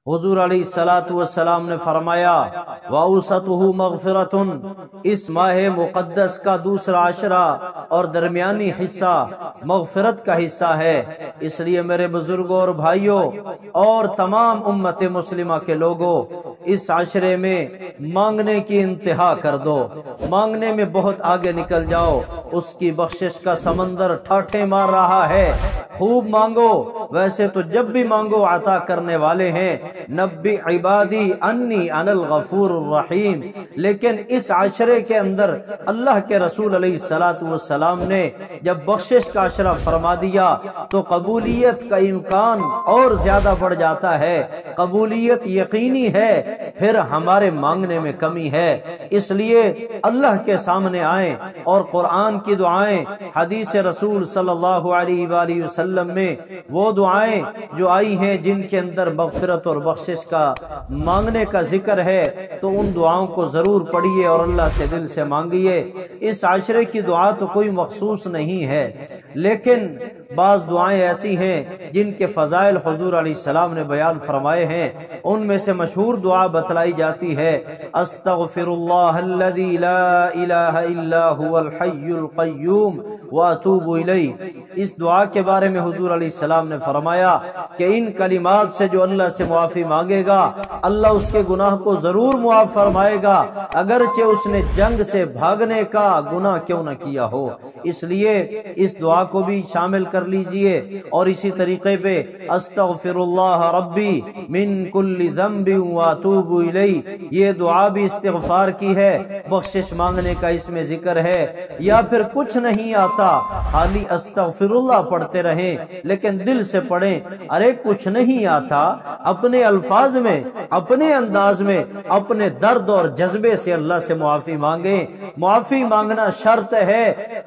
حضور علیہ الصلوۃ والسلام نے فرمایا وَأَوْسَطُهُ مَغْفِرَةٌ، اس ماہ مقدس کا دوسرا عشرہ اور درمیانی حصہ مغفرت کا حصہ ہے۔ اس لیے میرے بزرگوں اور بھائیوں اور تمام امت مسلمہ کے لوگوں، اس عشرے میں مانگنے کی انتہا کر دو، مانگنے میں بہت آگے نکل جاؤ۔ اس کی بخشش کا سمندر ٹھاٹھے مار رہا ہے، خوب مانگو۔ ویسے تو جب بھی مانگو عطا کرنے والے ہیں، نبی عبادی انی انا الغفور الرحیم، لیکن اس عشرے کے اندر اللہ کے رسول علیہ الصلوۃ والسلام نے جب بخشش کا عشرہ فرما دیا تو قبولیت کا امکان اور زیادہ بڑھ جاتا ہے، قبولیت یقینی ہے، پھر ہمارے مانگنے میں کمی ہے۔ اس لیے اللہ کے سامنے آئیں اور قرآن کی دعائیں، حدیث رسول صلی اللہ علیہ وآلہ وسلم میں وہ دعائیں جو آئی ہیں جن کے اندر مغفرت اور بخشش کا مانگنے کا ذکر ہے، تو ان دعاؤں کو ضرور پڑھیے اور اللہ سے دل سے مانگیے۔ اس عشرے کی دعا تو کوئی مخصوص نہیں ہے، لیکن بعض دعائیں ایسی ہیں جن کے فضائل حضور علیہ السلام نے بیان فرمائے ہیں۔ ان میں سے مشہور دعا بتلائی جاتی ہے استغفر اللہ الذی لا الہ الا هو الحی القیوم واتوب الیہ۔ اس دعا کے بارے میں حضور علیہ السلام نے فرمایا کہ ان کلمات سے جو اللہ سے معافی مانگے گا، اللہ اس کے گناہ کو ضرور معاف فرمائے گا، اگرچہ اس نے جنگ سے بھاگنے کا گناہ کیوں نہ کیا ہو۔ اس لیے اس دعا کو بھی شامل کر لیجئے، اور اسی طریقے پہ استغفر اللہ ربی من کل ذنب واتوب الیہ، یہ دعا بھی استغفار کی ہے، بخشش مانگنے کا اس میں ذکر ہے۔ یا پھر کچھ نہیں آتا، خالی استغفر اللہ پڑھتے رہیں، لیکن دل سے پڑھیں۔ ارے کچھ نہیں آتا، اپنے الفاظ میں، اپنے انداز میں، اپنے درد اور جذبے سے اللہ سے معافی مانگیں۔ معافی مانگنا شرط ہے،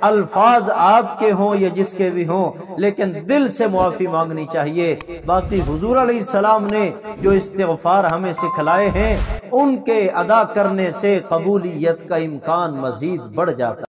الفاظ آپ کے ہوں یا جس کے بھی ہوں، لیکن دل سے معافی مانگنی چاہیے۔ باقی حضور علیہ السلام نے جو استغفار ہمیں سکھلائے ہیں، ان کے ادا کرنے سے قبولیت کا امکان مزید بڑھ جاتا ہے۔